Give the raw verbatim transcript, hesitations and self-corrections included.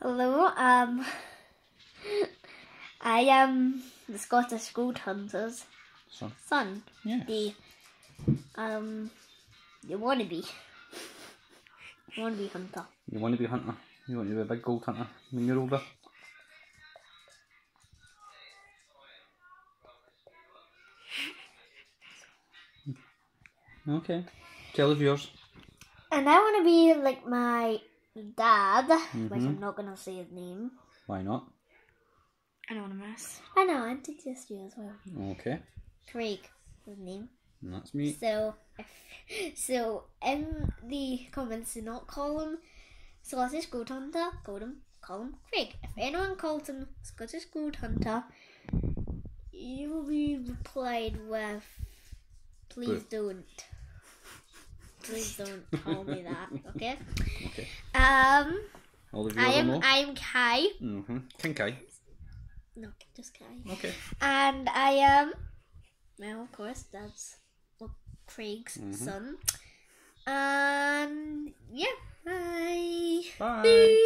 Hello, um, I am the Scottish Gold Hunter's Son. son. Yeah. The, um, the wannabe. Wannabe hunter. You want to be a hunter? You want to be a big gold hunter when you're older? Okay. Tell us yours. And I want to be like my dad, Mm-hmm. which I'm not going to say his name. Why not? Anonymous. I know, I did just you as well. Okay. Craig, his name. And that's me. So, if, so in the comments, do not call him Scottish Gold Hunter. Call him, call him Craig. If anyone calls him Scottish Gold Hunter, you will be replied with, "Please But, don't. Please don't call me that." Okay. Okay. Um. All of you I am. know? I am Kai. Mm-hmm. King Kai. No, just Kai. Okay. And I am. Well, of course, that's well, Craig's Mm-hmm. son. And yeah, bye. Bye.